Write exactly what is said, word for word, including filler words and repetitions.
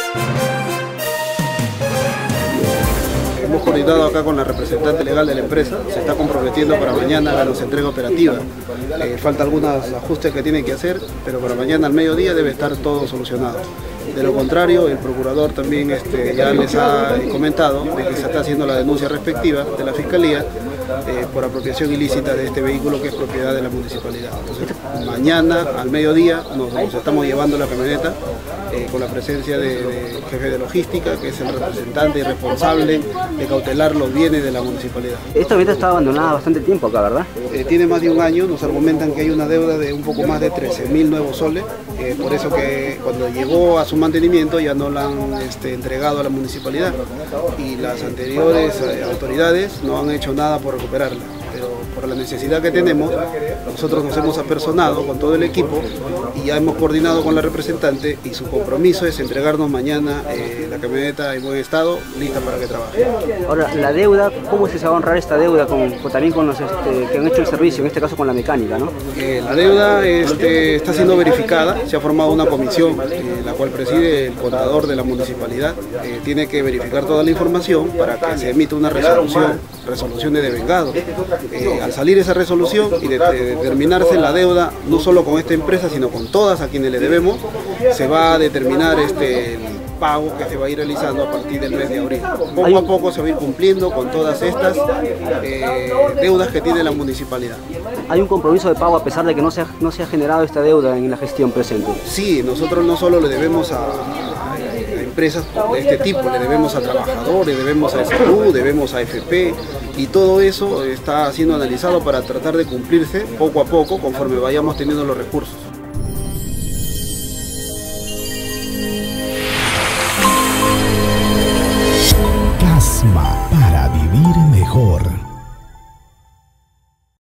Hemos coordinado acá con la representante legal de la empresa, se está comprometiendo para mañana a la entrega operativa. Eh, falta algunos ajustes que tienen que hacer, pero para mañana al mediodía debe estar todo solucionado. De lo contrario, el procurador también este, ya les ha comentado de que se está haciendo la denuncia respectiva de la Fiscalía eh, por apropiación ilícita de este vehículo que es propiedad de la municipalidad. Entonces, mañana al mediodía nos, nos estamos llevando la camioneta eh, con la presencia del de jefe de logística, que es el representante y responsable de cautelar los bienes de la municipalidad. Esta camioneta está abandonada bastante tiempo acá, ¿verdad? Eh, tiene más de un año, nos argumentan que hay una deuda de un poco más de trece mil nuevos soles, eh, por eso que cuando llegó a su mantenimiento ya no la han este, entregado a la municipalidad y las anteriores eh, autoridades no han hecho nada por recuperarla. Pero por la necesidad que tenemos, nosotros nos hemos apersonado con todo el equipo y ya hemos coordinado con la representante y su compromiso es entregarnos mañana eh, la camioneta en buen estado, lista para que trabaje. Ahora, la deuda, ¿cómo se va a honrar esta deuda con, con, también con los este, que han hecho el servicio, en este caso con la mecánica, ¿no? Eh, la deuda este, está siendo verificada, se ha formado una comisión, eh, la cual preside el contador de la municipalidad, eh, tiene que verificar toda la información para que se emita una resolución, resolución de devengado. Eh, al salir esa resolución y de, de determinarse la deuda, no solo con esta empresa, sino con todas a quienes le debemos, se va a determinar este, el pago que se va a ir realizando a partir del mes de abril. Poco a poco se va a ir cumpliendo con todas estas eh, deudas que tiene la municipalidad. ¿Hay un compromiso de pago a pesar de que no se ha, no se ha generado esta deuda en la gestión presente? Sí, nosotros no solo le debemos a, a empresas de este tipo, le debemos a trabajadores, debemos a salud, debemos a F P y todo eso está siendo analizado para tratar de cumplirse poco a poco conforme vayamos teniendo los recursos.